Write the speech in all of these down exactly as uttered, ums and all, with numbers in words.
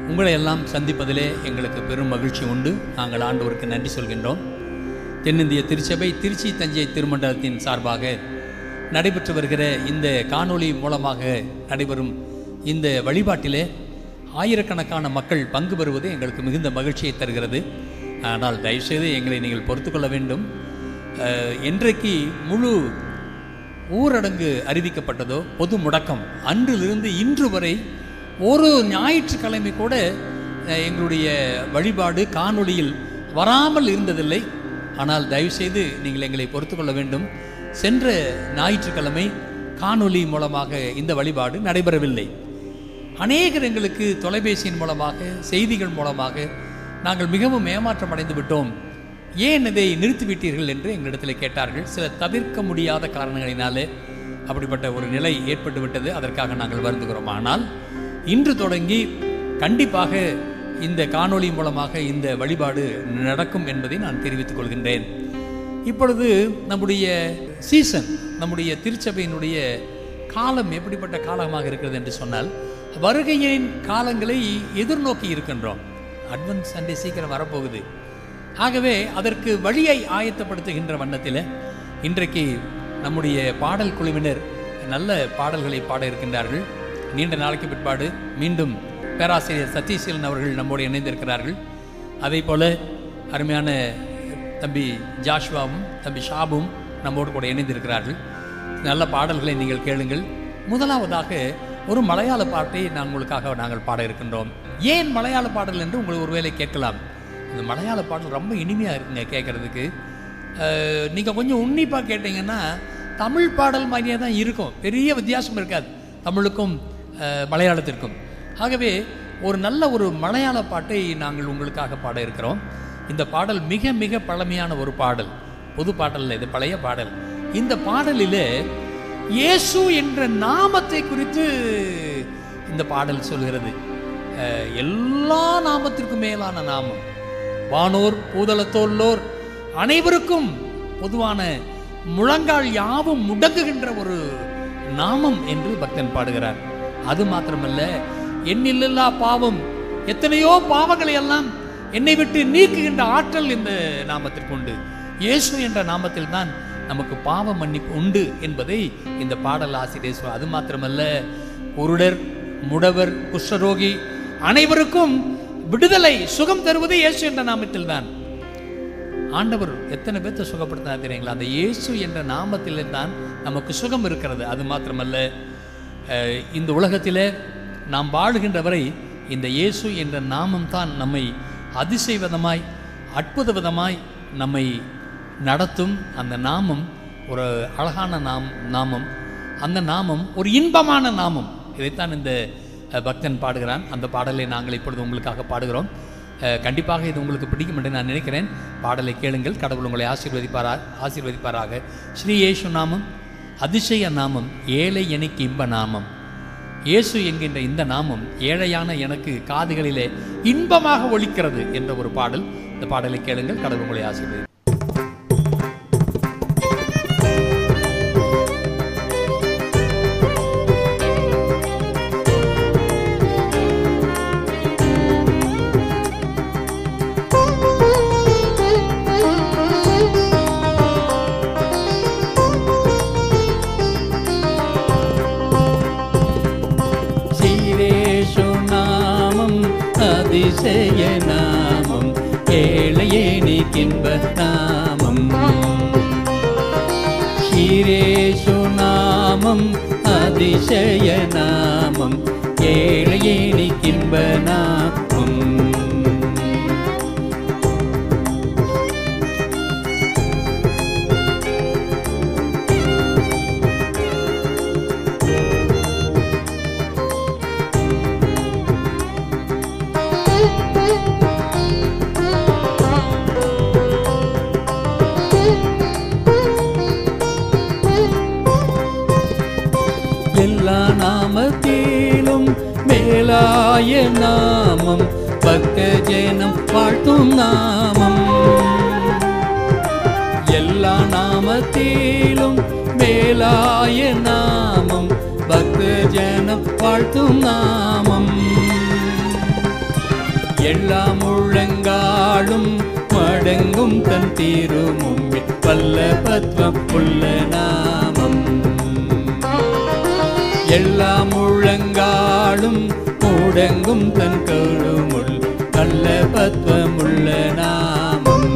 உங்களை எல்லாம் சந்திப்பதிலே எங்களுக்கு பெரும் மகிழ்ச்சி உண்டு. நாங்கள் ஆண்டவருக்கு நன்றி சொல்கின்றோம். தென்னிந்திய திருச்சபை திருச்சி தஞ்சை திருமண்டலத்தின் சார்பாக நடைபெற்று வருகிற இந்த காணொளி மூலமாக நடைபெறும் இந்த வழிபாட்டிலே ஆயிரக்கணக்கான மக்கள் பங்கு பெறுவது எங்களுக்கு மிகுந்த மகிழ்ச்சியை தருகிறது. ஆனால் தயவுசெய்து எங்களை நீங்கள் பொறுத்து கொள்ள வேண்டும். என்றைக்கு முழு ஊரடங்கு அறிவிக்கப்பட்டதோ, பொது முடக்கம், அன்றிலிருந்து இன்று வரை ஒரு ஞாயிற்றுக்கிழமை கூட எங்களுடைய வழிபாடு காணொளியில் வராமல் இருந்ததில்லை. ஆனால் தயவுசெய்து நீங்கள் எங்களை பொறுத்து கொள்ள வேண்டும். சென்ற ஞாயிற்றுக்கிழமை காணொளி மூலமாக இந்த வழிபாடு நடைபெறவில்லை. அநேகர் எங்களுக்கு தொலைபேசியின் மூலமாக, செய்திகள் மூலமாக நாங்கள் மிகவும் ஏமாற்றம் அடைந்து விட்டோம், ஏன் இதை நிறுத்திவிட்டீர்கள் என்று எங்களிடத்தில் கேட்டார்கள். சில தவிர்க்க முடியாத காரணங்களினாலே அப்படிப்பட்ட ஒரு நிலை ஏற்பட்டு விட்டது. அதற்காக நாங்கள் வருந்துகிறோம். ஆனால் இன்று தொடங்கி கண்டிப்பாக இந்த காணொளி மூலமாக இந்த வழிபாடு நடக்கும் என்பதை நான் தெரிவித்துக் கொள்கின்றேன். இப்பொழுது நம்முடைய சீசன், நம்முடைய திருச்சபையினுடைய காலம் எப்படிப்பட்ட காலமாக இருக்கிறது என்று சொன்னால், வருகையின் காலங்களை எதிர்நோக்கி இருக்கின்றோம். அட்வென்ட் சண்டே சீக்கிரம் வரப்போகுது. ஆகவே அதற்கு வழியை ஆயத்தப்படுத்துகின்ற வண்ணத்தில் இன்றைக்கு நம்முடைய பாடல் குழுவினர் நல்ல பாடல்களை பாட இருக்கின்றார்கள். நீண்ட நாளைக்கு பிற்பாடு மீண்டும் பேராசிரியர் சதீஷன் அவர்கள் நம்மோடு இணைந்திருக்கிறார்கள். அதே போல அருமையான தம்பி ஜாஷ்வாவும் தம்பி ஷாபும் நம்மோடு கூட இணைந்திருக்கிறார்கள். நல்ல பாடல்களை நீங்கள் கேளுங்கள். முதலாவதாக ஒரு மலையாள பாட்டை நான் உங்களுக்காக நாங்கள் பாட இருக்கின்றோம். ஏன் மலையாள பாடல் என்று உங்களுக்கு ஒருவேளை கேட்கலாம். இந்த மலையாள பாடல் ரொம்ப இனிமையாக இருக்குங்க கேட்குறதுக்கு. நீங்கள் கொஞ்சம் உன்னிப்பாக கேட்டிங்கன்னா தமிழ் பாடல் மாதிரியே தான் இருக்கும். பெரிய வித்தியாசம் இருக்காது தமிழுக்கும் மலையாளத்திற்கும். ஆகவே ஒரு நல்ல ஒரு மலையாள பாட்டை நாங்கள் உங்களுக்காக பாட இருக்கிறோம். இந்த பாடல் மிக மிக பழமையான ஒரு பாடல், புது பாடல், இது பழைய பாடல். இந்த பாடலிலே இயேசு என்ற நாமத்தை குறித்து இந்த பாடல் சொல்கிறது. எல்லா நாமத்திற்கும் மேலான நாமம், வானோர் பூதளத்தோல்லோர் அனைவருக்கும் பொதுவான முழங்கால் யாவும் முடங்குகின்ற ஒரு நாமம் என்று பக்தன் பாடுகிறார். அது மாத்திரமல்ல, எண்ணில்லா பாவம், எத்தனையோ பாவங்களை எல்லாம் என்னை விட்டு நீக்குகின்ற ஆற்றல் இந்த நாமத்திற்கு உண்டு. இயேசு என்ற நாமத்தில் தான் நமக்கு பாவ மன்னிப்பு உண்டு என்பதை இந்த பாடல் ஆசிரியர். அது மாத்திரமல்ல, குருடர், முடவர், குஷ்டரோகி அனைவருக்கும் விடுதலை, சுகம் தருவது இயேசு என்ற நாமத்தில் தான். ஆண்டவர் எத்தனை பேர்த்த சுகப்படுத்தினார் தெரியுங்களா? அந்த இயேசு என்ற நாமத்தில் தான் நமக்கு சுகம் இருக்கிறது. அது மாத்திரமல்ல, இந்த உலகத்திலே நாம் வாழுகின்ற வரை இந்த இயேசு என்ற நாமம் தான் நம்மை அதிசயவிதமாய், அற்புத விதமாய் நம்மை நடத்தும். அந்த நாமம் ஒரு அழகான நாம் நாமம் அந்த நாமம் ஒரு இன்பமான நாமம். இதைத்தான் இந்த பக்தன் பாடுகிறான். அந்த பாடலை நாங்கள் இப்பொழுது உங்களுக்காக பாடுகிறோம். கண்டிப்பாக இது உங்களுக்கு பிடிக்கும் என்று நான் நினைக்கிறேன். பாடலை கேளுங்கள். கடவுள் உங்களை ஆசீர்வதிப்பாரா ஆசீர்வதிப்பாராக. ஸ்ரீ இயேசு நாமம் அதிசய நாமம், ஏழை எனக்கு இன்ப நாமம். இயேசு என்கின்ற இந்த நாமம் ஏழையான எனக்கு காதுகளிலே இன்பமாக ஒலிக்கிறது என்ற ஒரு பாடல். இந்த பாடலை கேளுங்கள். கடவுள் உங்களை ஆசீர்வதி. அதிசய நாமம், ஏழையே நீக்கின்ப நாமம். ஸ்ரீரேசு நாமம் அதிசய நாமம், ஏழையே நீக்கின்ப நாமம். எல்லா நாமத்திலும் மேலாய நாமம், பக்த ஜனம் வாழ்த்தும் நாமம். எல்லா நாமத்திலும் மேலாய நாமம், பக்த ஜனம் வாழ்த்தும் நாமம். எல்லா முழங்காலும் மடங்கும் தன் திருமும்பில் வல்லபத்துவம் உள்ள நாமம். எல்லா முழங்காலும் முடங்கும் தன் கருமுள் வல்லபத்துவம் உள்ள நாமம்.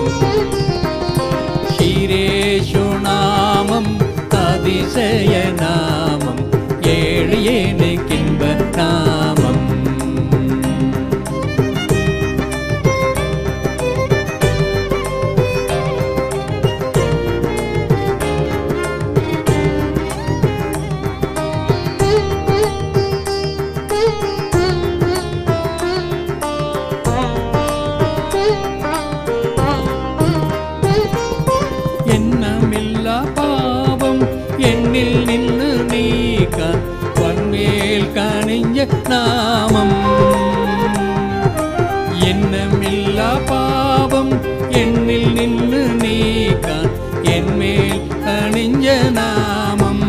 ஷீரேஷு நாமம் அதிசய நாமம், ஏழியேனுக்கின்ப நாமம். எண்ணமில்லா பாவம் என்னில் நின்று நீக்க வன்மேல் கணிஞ்ச நாமம். எண்ணமில்லா பாவம் என்னில் நின்று நீக்க என்மேல் கணிஞ்ச நாமம்.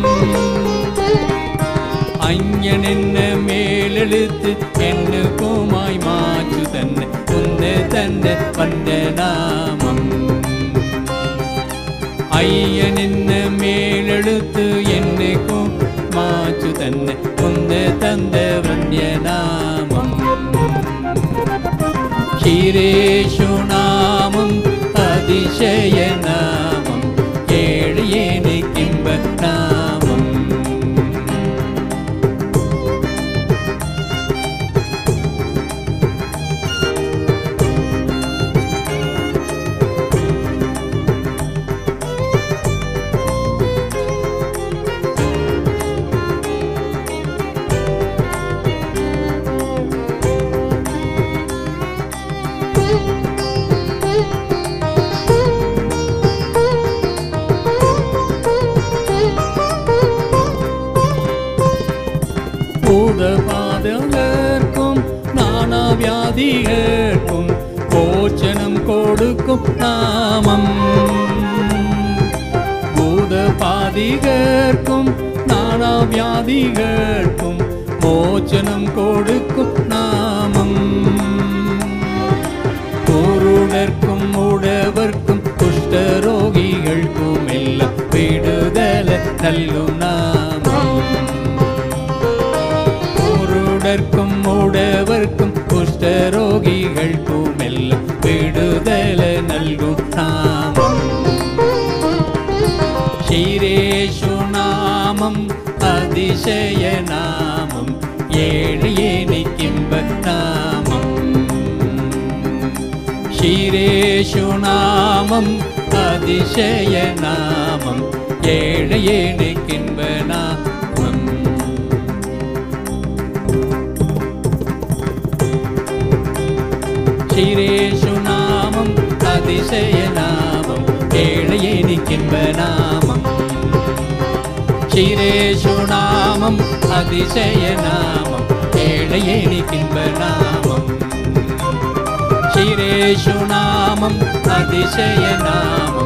அஞ்ஞன் என்ன மேலெழுத்து என்னுக்குமாய் மாற்று தன்னை உந்த தன்னை வந்த நாமம். ஐயன் என்ன மேலெழுத்து என்னைக்கும் மாற்று தன்னை உந்த தந்த வந்திய நாமம். ஷீரேஷு நாமம் அதிசய நாமம், ஏழியேனுக்கின்ப நாமம். பூதபாதகர்க்கும் நானா வியாதிகர்க்கும் போச்சனம் கொடுக்கும் நாமம். பூதபாதிகர்க்கும் நானா வியாதிகர்க்கும் போச்சனம் கொடுக்கும் நாமம். குருடர்க்கும் உடவர்க்கும் குஷ்டரோகிகளுக்கும் எல்லாம் விடுதல நல்கும் நாமம். குருடர்க்கும் உடவர்க்கும் குஷ்டரோகிகளுக்கும் எல்லாம் விடுதல நல்கும் நாமம். ஷீரேஷு நாமம் அதிசய நாமம், ஏழியேனுக்கின்ப நாமம். ஷீரேஷு நாமம் அதிசய நாமம், ஏழியேனுக்கின்ப நாமம். ஷீரேஷு நாமம் அதிசய நாமம், ஏழியேனுக்கின்ப நாமம். ஷீரேஷு நாமம் அதிசய நாமம், ஏழியேனுக்கின்ப நாமம். ஷீரேஷு நாமம் அதிசய நாமம்,